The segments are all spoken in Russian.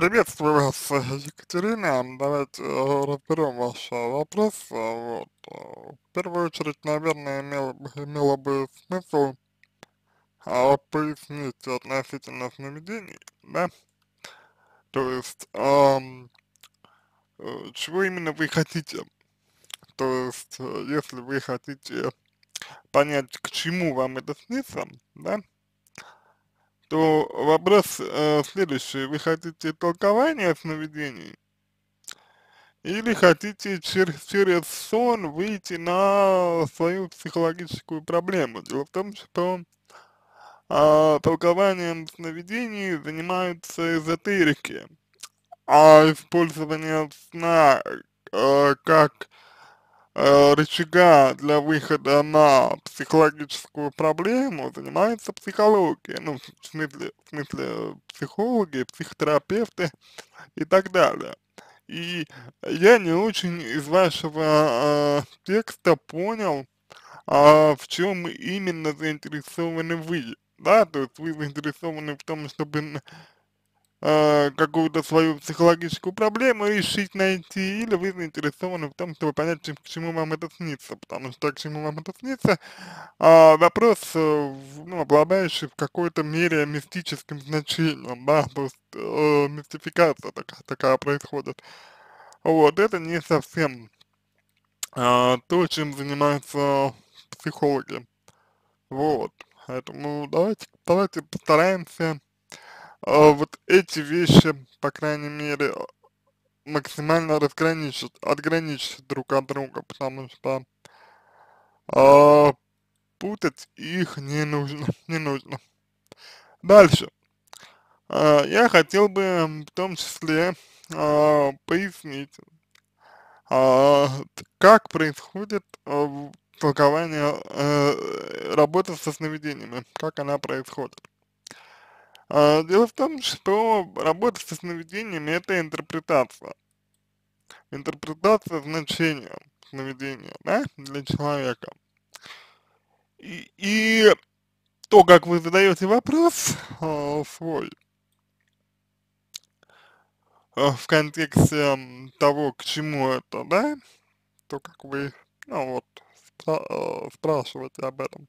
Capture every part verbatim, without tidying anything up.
Приветствую вас, э, Екатерина. Давайте э, разберем ваш э, вопрос. Э, Вот. э, В первую очередь, наверное, имело, бы имело бы смысл а, пояснить относительно сновидений, да? То есть, ам, э, чего именно вы хотите? То есть, э, если вы хотите понять, к чему вам это снится, да, то вопрос э, следующий. Вы хотите толкования сновидений? Или хотите через, через сон выйти на свою психологическую проблему? Дело в том, что а, толкованием сновидений занимаются эзотерики, а использование сна э, как э, рычага для выхода на психологическую проблему занимается психология, ну, в смысле, в смысле психологи, психотерапевты и так далее. И я не очень из вашего э, текста понял, а, в чем именно заинтересованы вы, да, то есть вы заинтересованы в том, чтобы н- э, какую-то свою психологическую проблему решить, найти, или вы заинтересованы в том, чтобы понять, чем- к чему вам это снится, потому что к чему вам это снится, а, вопрос, э, в- ну, обладающий в какой-то мере мистическим значением, да, то есть э, мистификация такая, такая происходит. Вот, это не совсем а, то, чем занимаются психологи. Вот, поэтому давайте, давайте постараемся а, вот эти вещи, по крайней мере, максимально разграничить, отграничить друг от друга, потому что а, путать их не нужно, не нужно. Дальше. А, я хотел бы в том числе а, пояснить, А, т- как происходит а, в- толкование, э, работы со сновидениями, как она происходит? А, дело в том, что работа со сновидениями — это интерпретация, интерпретация значения сновидения, да, для человека. И, и то, как вы задаете вопрос а, свой, а, в контексте м, того, к чему это, да, то, как вы, ну вот, спра- а, спрашиваете об этом,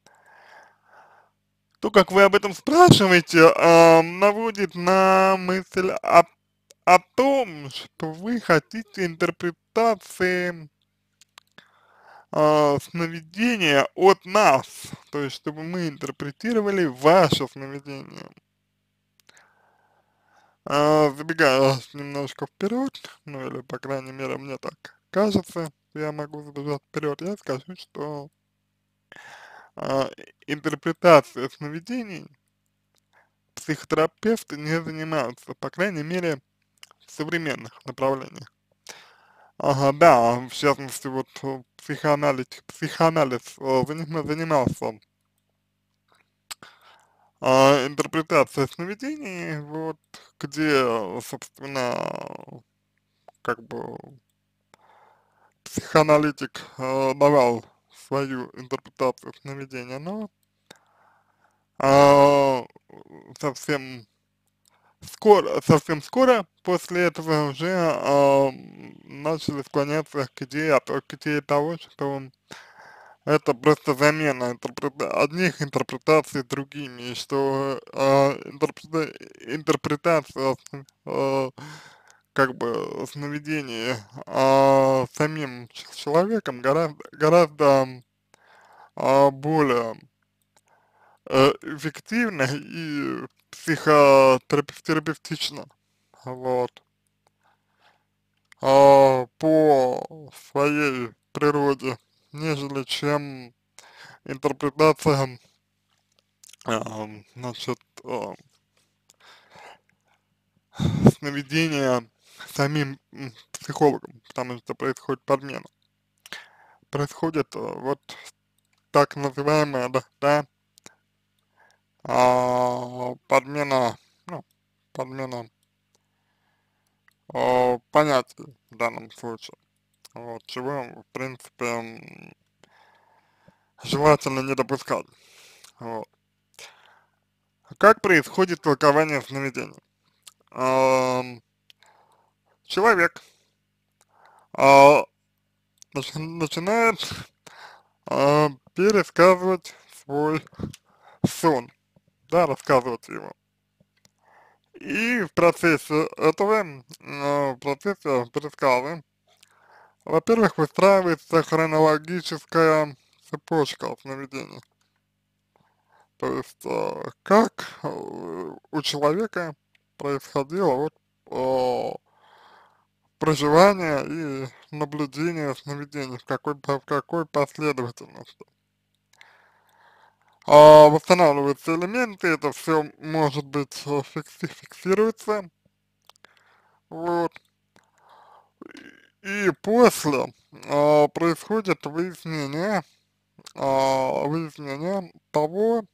то, как вы об этом спрашиваете, а, наводит на мысль о, о том, что вы хотите интерпретации а, сновидения от нас, то есть чтобы мы интерпретировали ваше сновидение. А, забегая немножко вперед, ну или по крайней мере мне так кажется, я могу забежать вперед, я скажу, что а, интерпретация сновидений психотерапевты не занимаются, по крайней мере, в современных направлениях. Ага, да, в частности, вот э, психоаналитик, психоанализ э, заним- занимался а, интерпретацией сновидений, вот, где, э, собственно, как бы психоаналитик э, давал свою интерпретацию сновидения, но а, совсем скоро, совсем скоро после этого уже а, начали склоняться к идее, а, к идее того, что это просто замена интерпрета одних интерпретаций другими, и что а, интерпрета интерпретация а, как бы сновидения а, самим ч- человеком гораздо, гораздо а, более э, эффективно и психотерапевтично, вот, а, по своей природе, нежели чем интерпретация, а, значит, а, сновидения самим м, психологом, потому что происходит подмена. Происходит э, вот так называемая, да, да, а, подмена, ну, подмена а, понятий в данном случае. Вот, чего, в принципе, м, желательно не допускать. Вот. А как происходит толкование сновидений? ам, человек а, нач- начинает а, пересказывать свой сон, да, рассказывать его. И в процессе этого, а, в процессе пересказа, во-первых, выстраивается хронологическая цепочка сновидений. То есть, а, как э, у человека происходило вот а, проживание и наблюдение сновидений, в какой, по- в какой последовательности. А, восстанавливаются элементы, это все может быть э, фикси- фиксируется, вот. И после а, происходит выяснение, а, выяснение того,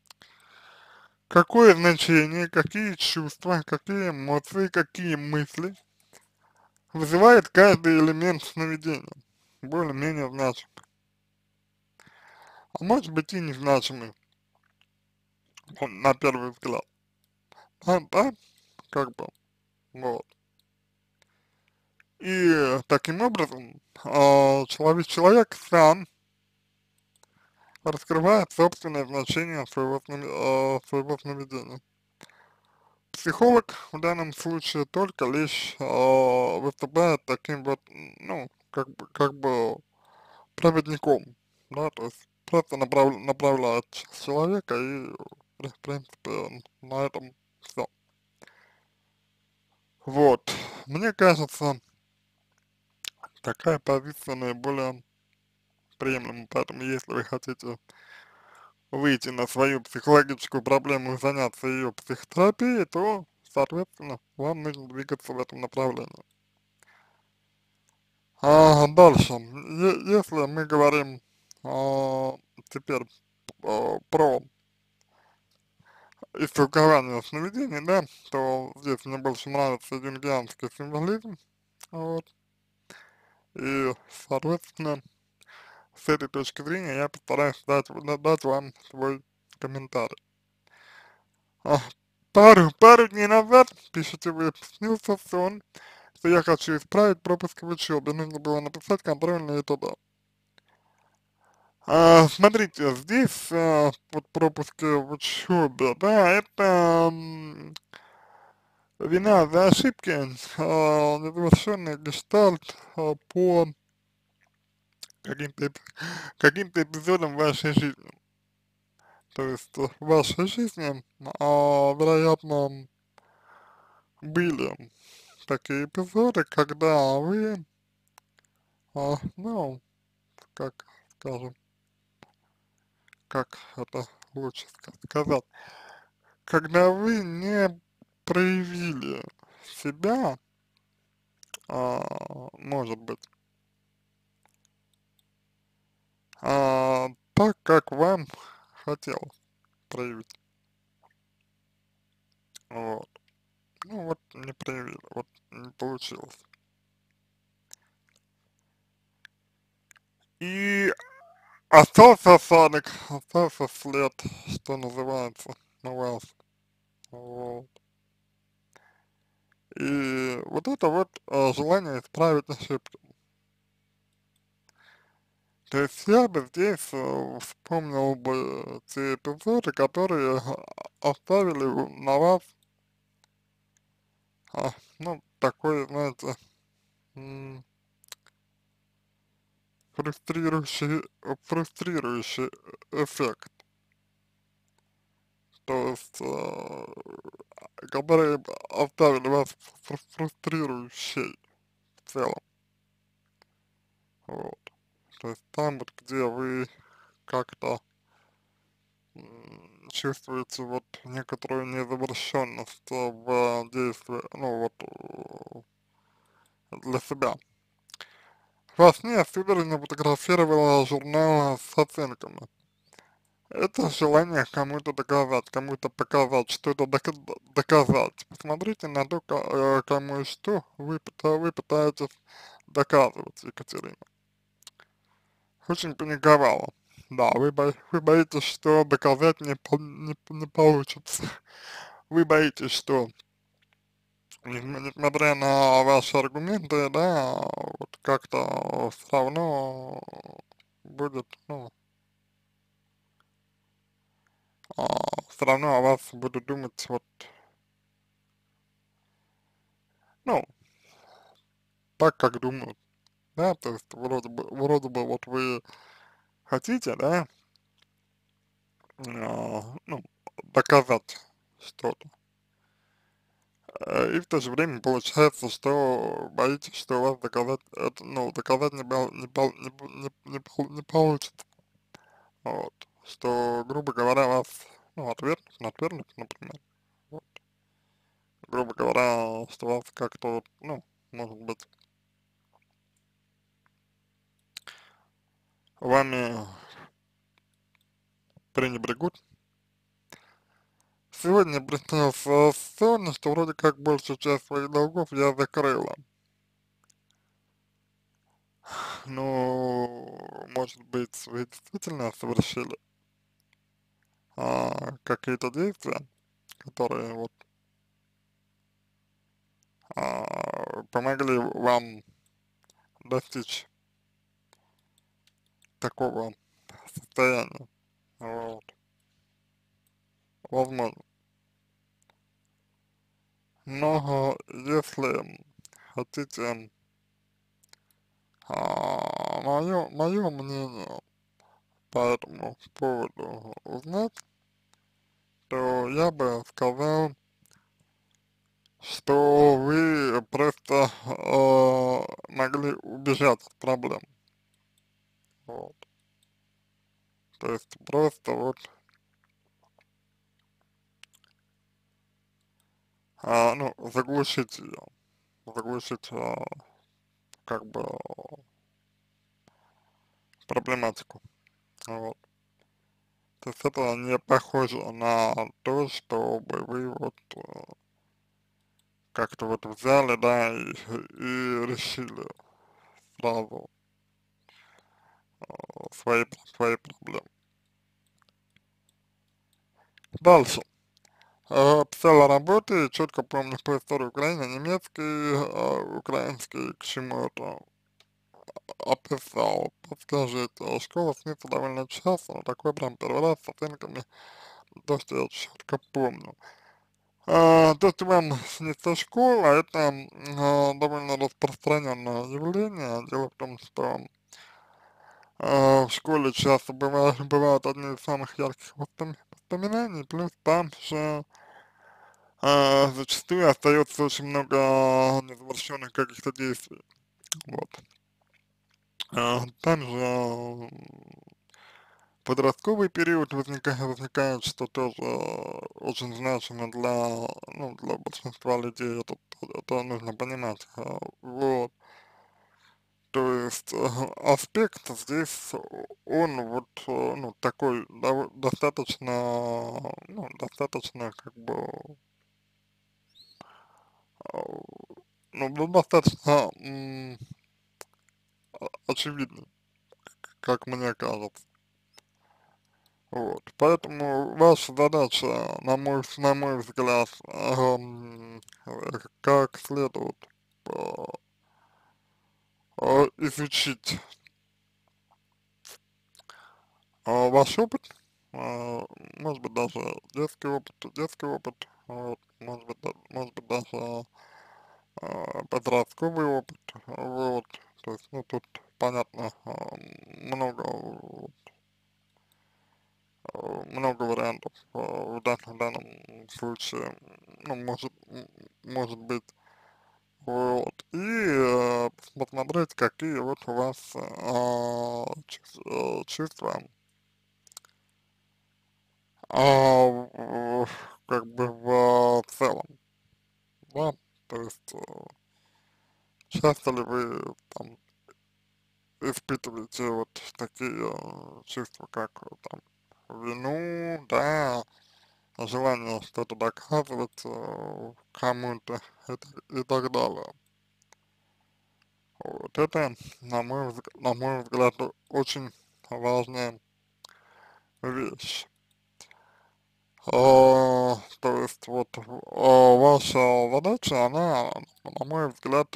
какое значение, какие чувства, какие эмоции, какие мысли вызывает каждый элемент сновидения, более-менее значимый, а может быть и незначимый, вот, на первый взгляд, а, да, как бы, вот. И таким образом а, человек, человек сам раскрывает собственное значение своего, снови- а, своего сновидения. Психолог в данном случае только лишь а, выступает таким вот, ну, как бы, как бы проводником, да, то есть просто направ, направляет человека и, в принципе, на этом все. Вот, мне кажется, такая позиция наиболее приемлема, поэтому если вы хотите выйти на свою психологическую проблему и заняться ее психотерапией, то, соответственно, вам нужно двигаться в этом направлении. А дальше, е- если мы говорим а, теперь а, про истолкование сновидений, да, то здесь мне больше нравится юнгианский символизм, вот, и, соответственно, с этой точки зрения я постараюсь дать, дать вам свой комментарий. А, пару, пару дней назад, пишите вы, снился сон, что я хочу исправить пропуск в учебе, нужно было написать контрольные и туда. А, смотрите, здесь а, вот пропуски в учебе, да, это м, вина за ошибки, а, незавершенный гештальт а, по каким-то эп- каким-то эпизодам вашей жизни. То есть э, в вашей жизни, а, вероятно, были такие эпизоды, когда вы, а, ну, как скажем, как это лучше ска- сказать, когда вы не проявили себя, а, может быть, а, так, как вам хотелось проявить. Вот. Ну вот не проявили, вот не получилось. И остался осадок, остался след, что называется, на вас. Вот. И вот это вот а, желание исправить ошибки. То есть я бы здесь э, вспомнил бы те эпизоды, которые а, оставили в- на вас, а, ну, такой, знаете, м, фрустрирующий, фрустрирующий эффект. То есть, э, которые оставили вас фру- фрустрирующей в целом. Вот. То есть там вот, где вы как-то м, чувствуете вот некоторую незавершенность в действии, ну вот э, для себя. Во сне судорожно фотографировала журнал с оценками. Это желание кому-то доказать, кому-то показать, что-то дока доказать. Посмотрите на то, ко- э, кому и что вы, пыта- вы пытаетесь доказывать, Екатерина. Очень паниковала. Да, вы, бо вы боитесь, что доказать не, по не, не получится. Вы боитесь, что несм- несмотря на ваши аргументы, да, вот как-то все равно будет, ну, все равно о вас будут думать вот, ну, так, как думают, да, то есть вроде бы, вроде бы вот вы хотите, да, а, ну, доказать что-то, э, и в то же время получается, что боитесь, что у вас доказать, это, ну, доказать не, пол- не, пол- не, пол- не, не пол- не получится, вот, что, грубо говоря, вас, ну, отвергнут, отвергнут, например, вот, грубо говоря, что вас как-то, вот, ну, может быть, вами пренебрегут. Сегодня приснился сон, что вроде как большую часть своих долгов я закрыла. Ну, может быть, вы действительно совершили а, какие-то действия, которые вот а, помогли вам достичь такого состояния. Вот, возможно. Но если хотите а, мое, мое мнение по этому поводу узнать, то я бы сказал, что вы просто э, могли убежать от проблем. Вот. То есть просто вот, а, ну, заглушить ее, заглушить а, как бы проблематику. Вот. То есть это не похоже на то, чтобы вы вот э, как-то вот взяли, да, и, и решили сразу э, свои, свои проблемы. Дальше. Э, писала работы, четко помню по истории Украины, немецкий, э, украинский, к чему это описал. Подскажите, школа снится довольно часто, но такой прям первый раз с оценками, то, что я четко помню. А, то, что вам снится школа, это а, довольно распространенное явление. Дело в том, что а, в школе часто бывают, бывают одни из самых ярких воспом- воспоминаний, плюс там же а, зачастую остается очень много незавершенных каких-то действий. Вот. А, там же м, подростковый период возникает, возникает, что тоже э, очень значимо для, ну, для большинства людей, это, это нужно понимать. а, Вот. То есть э, аспект здесь, он вот, э, ну, такой дов- достаточно, ну, достаточно, как бы, а, ну, ну, достаточно м, о- очевидный, как мне кажется. Вот, поэтому ваша задача, на мой, на мой взгляд, эм, э, как следует э, э, изучить э, ваш опыт, э, может быть даже детский опыт, детский опыт, вот, может быть, да- может быть даже э, подростковый опыт, вот, то есть, ну, тут понятно, э, много э, много вариантов э, в данном, в данном случае, ну, может, м, может быть, вот, и э, посмотреть, какие вот у вас э, чувс- э, чувства, а, в- как бы в целом, да, то есть э, часто ли вы там испытываете вот такие э, чувства, как э, там вину, да, желание что-то доказывать э, кому-то и, так- и так далее. Вот это, на мой, взг- на мой взгляд, очень важная вещь. А, то есть вот а, ваша задача, она, на мой взгляд,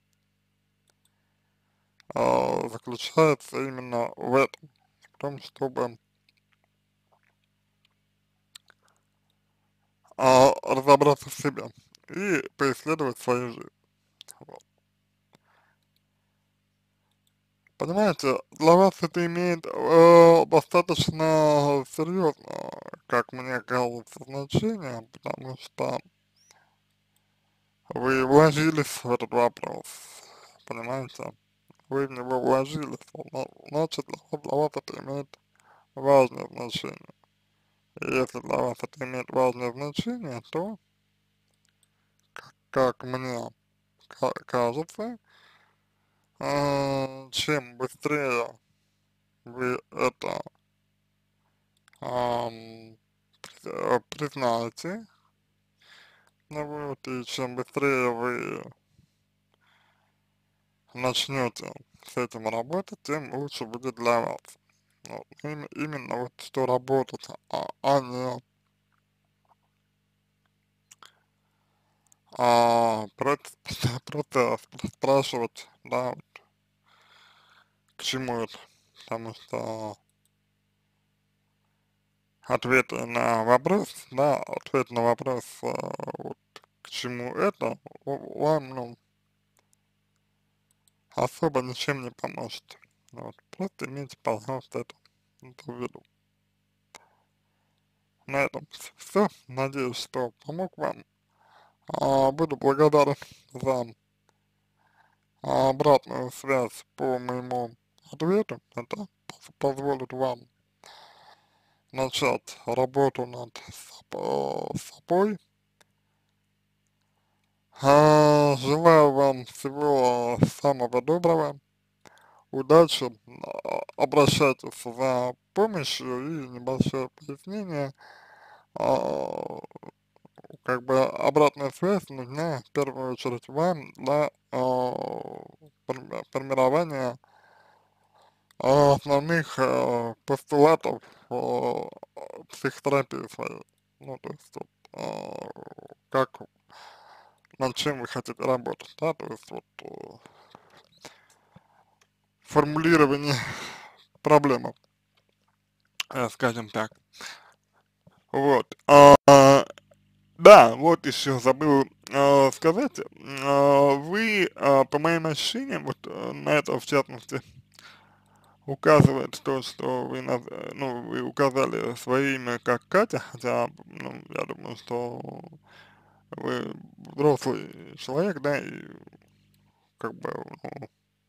а, заключается именно в этом, в том, чтобы а, разобраться в себе и поисследовать свою жизнь. Вот. Понимаете, для вас это имеет э, достаточно серьезно, как мне кажется, значение, потому что вы вложились в этот вопрос, понимаете? Вы в него вложились, зна- значит, для вас, для вас это имеет важное значение. И если для вас это имеет важное значение, то, как мне ка- кажется, э, чем быстрее вы это ам, э, признаете, ну вот, и чем быстрее вы начнете с этим работать, тем лучше будет для вас. Вот, им- именно вот что работать, а, а не а, просто, просто спрашивать, да, вот, к чему это, потому что ответы на вопрос, да, ответ на вопрос, а, вот, к чему это, в- вам, ну, особо ничем не поможет. Вот, просто имейте, пожалуйста, это, это в виду. На этом все. Надеюсь, что помог вам. А, буду благодарен за а, обратную связь по моему ответу. Это поз- позволит вам начать работу над соб- собой. А, желаю вам всего самого доброго, удачи, а, обращайтесь за помощью и небольшое пояснение. А, как бы обратная связь нужна в первую очередь вам для а, форми- формирования а, основных а, постулатов а, психотерапии своей. Ну, то есть, вот, а, как, над чем вы хотите работать, да, то есть, вот, э, формулирование проблемы, э, скажем так. Вот. А, да, вот еще забыл э, сказать, э, вы, э, по моим ощущениям, вот э, на это в частности указывает то, что вы, наз- э, ну, вы указали свое имя как Катя, хотя, ну, я думаю, что вы взрослый человек, да, и как бы, ну,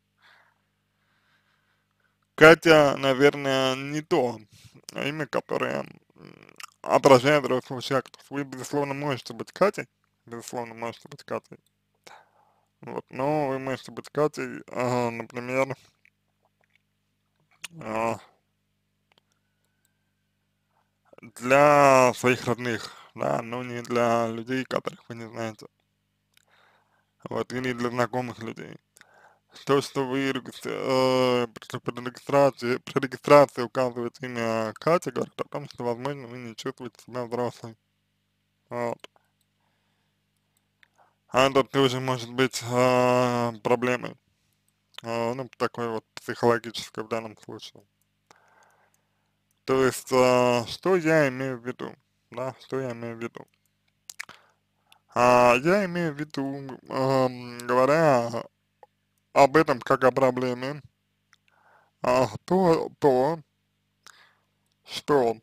Катя, наверное, не то имя, которое м, отражает взрослого человека. То есть вы, безусловно, можете быть Катей, безусловно, можете быть Катей, вот, но вы можете быть Катей, а, например, а, для своих родных, да, но не для людей, которых вы не знаете, вот, или для знакомых людей. То, что вы регистр- э, при при регистрации, при регистрации указываете имя Катя, говорит о том, что, возможно, вы не чувствуете себя взрослым. Вот. А это тоже может быть а, проблемой, а, ну, такой вот психологической в данном случае. То есть, а, что я имею в виду, да, что я имею в виду? А, я имею в виду, ам, говоря об этом как о проблеме, а, то, то, что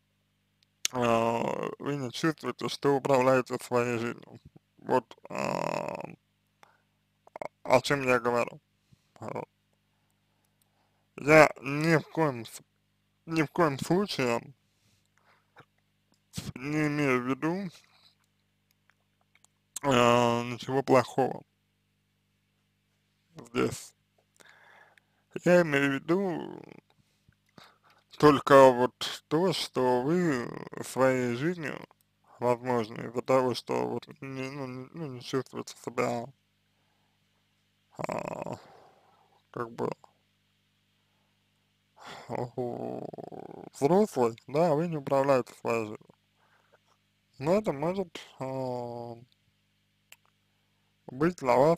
а, вы не чувствуете, что управляете своей жизнью. Вот а, о чем я говорю. Вот. Я ни в коем, с- ни в коем случае не имею в виду а, ничего плохого здесь. Я имею в виду только вот то, что вы своей жизнью, возможно, из-за того, что вот не, ну, не, ну, не чувствуете себя а, как бы о, взрослой, да, вы не управляете своей жизнью. Но это может а, быть для вас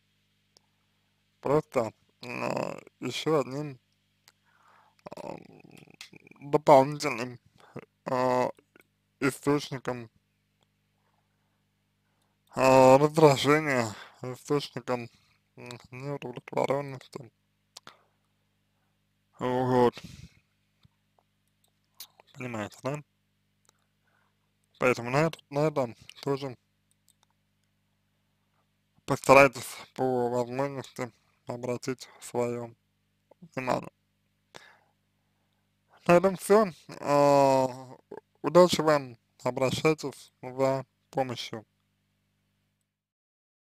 просто а, еще одним а, дополнительным а, источником а, раздражения, источником м, неудовлетворенности. Вот, понимаете, да? Поэтому на это, на это тоже постарайтесь по возможности обратить свое внимание. На этом все. Удачи вам, обращайтесь за помощью.